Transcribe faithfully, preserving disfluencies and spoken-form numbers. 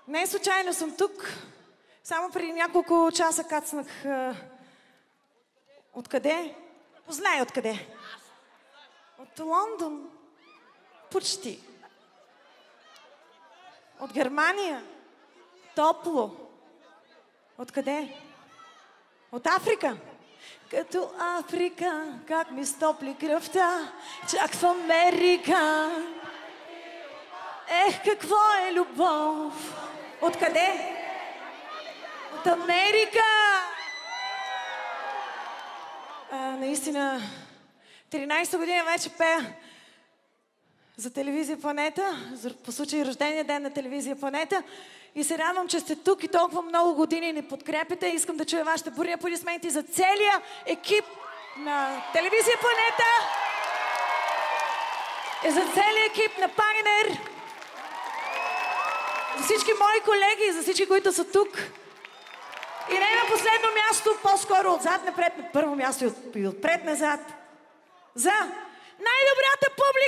Не случайно съм тук. Само преди няколко часа кацнах... А... Откъде? Познай откъде. От Лондон. Почти. От Германия. Топло. Откъде? От Африка. Като Африка, как ми стопли кръвта, чак в Америка. Ех, какво е любов? Откъде? От Америка! А, наистина, тринайсета година вече пея за телевизия Планета, по случай рождения ден на телевизия Планета. И се радвам, че сте тук и толкова много години ни подкрепяте. Искам да чуя вашите бурни аплодисменти за целия екип на телевизия Планета и за целия екип на Pioneer. За всички мои колеги, за всички, които са тук. И не на последно място, по-скоро отзад напред, на първо място и отпред назад. За най-добрата публика!